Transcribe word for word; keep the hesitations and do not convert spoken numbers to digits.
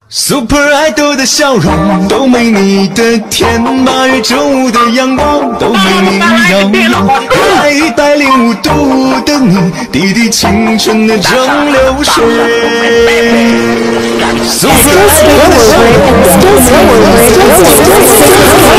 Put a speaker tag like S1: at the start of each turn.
S1: Super Idol 的笑容都没你的甜，八月正午的阳光都没你耀眼，爱一百零五度的你，滴滴青春的蒸馏水。Super Idol 的笑容。